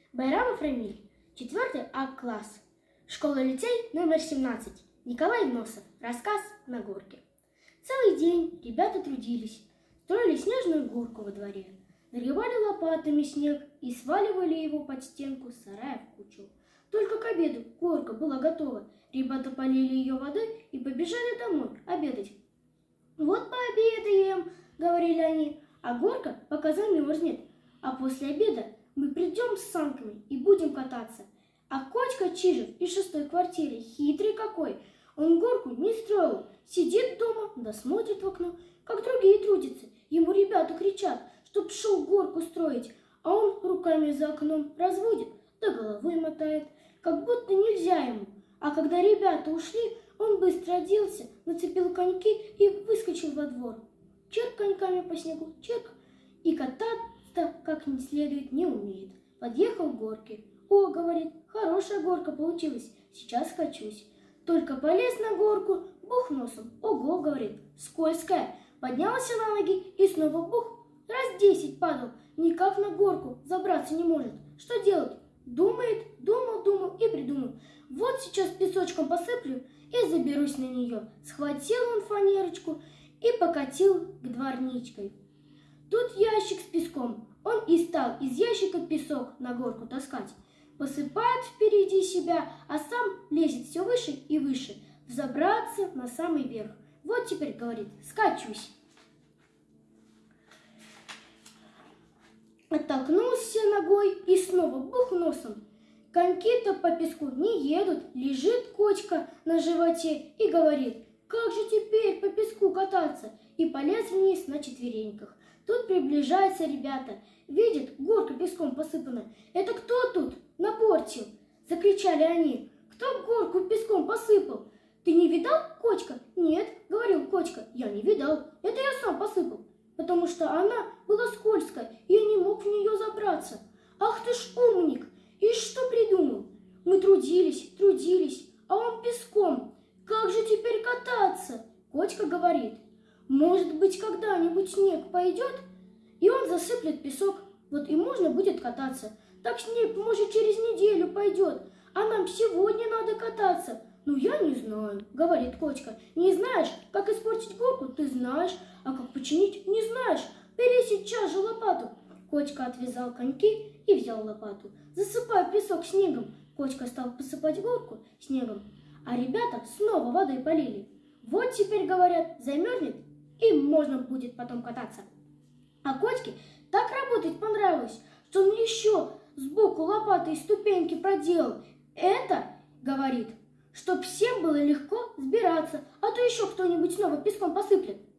Байрамов Рамиль, 4 А-класс, школа-лицей номер 17, Николай Носов, рассказ на горке. Целый день ребята трудились, строили снежную горку во дворе, нагребали лопатами снег и сваливали его под стенку сарая в кучу. Только к обеду горка была готова, ребята полили ее водой и побежали домой обедать. «Вот пообедаем», — говорили они, — «а горка пока замерзнет, а после обеда мы придем с санками и будем кататься». А Кочка Чижев из 6-й квартиры, хитрый какой, он горку не строил, сидит дома, да смотрит в окно, как другие трудятся. Ему ребята кричат, чтоб шел горку строить, а он руками за окном разводит, да головой мотает, как будто нельзя ему. А когда ребята ушли, он быстро оделся, нацепил коньки и выскочил во двор. Черк коньками по снегу, черк, и кататься как не следует не умеет. Подъехал к горке. «О, — говорит, — хорошая горка получилась, сейчас качусь». Только полез на горку, бух носом. «Ого, — говорит, — скользкая». Поднялся на ноги и снова бух. Раз 10 падал, никак на горку забраться не может. Что делать? Думает, думал и придумал. Вот сейчас песочком посыплю и заберусь на нее. Схватил он фанерочку и покатил к дворничкой. Тут ящик с песком. Он и стал из ящика песок на горку таскать. Посыпает впереди себя, а сам лезет все выше и выше, взобраться на самый верх. Вот теперь, говорит, скачусь. Оттолкнулся ногой и снова бух носом. Коньки-то по песку не едут, лежит Кочка на животе и говорит: «Как же теперь по песку кататься?» И полез вниз на четвереньках. Тут приближаются ребята, видят, горка песком посыпана. «Это кто тут напортил?» — закричали они. «Кто горку песком посыпал? Ты не видал, Кочка?» «Нет, — говорил Кочка, — я не видал. Это я сам посыпал, потому что она была скользкая, и я не мог в нее забраться». «Ах ты ж умник! И что придумал? Мы трудились, а он песком. Как же теперь кататься?» Кочка говорит: «Может быть, когда-нибудь снег пойдет, и он засыплет песок, вот и можно будет кататься. Так снег, может, через неделю пойдет, а нам сегодня надо кататься». «Ну, я не знаю, — говорит Кочка. — Не знаешь, как испортить горку? Ты знаешь, а как починить? Не знаешь. Бери сейчас же лопату». Кочка отвязал коньки и взял лопату. «Засыпай песок снегом». Кочка стал посыпать горку снегом, а ребята снова водой полили. Вот теперь, говорят, замерзнет, и можно будет потом кататься. А Кочке так работать понравилось, что он еще сбоку лопатой ступеньки проделал. «Это, — говорит, — чтоб всем было легко сбираться, а то еще кто-нибудь снова песком посыплет».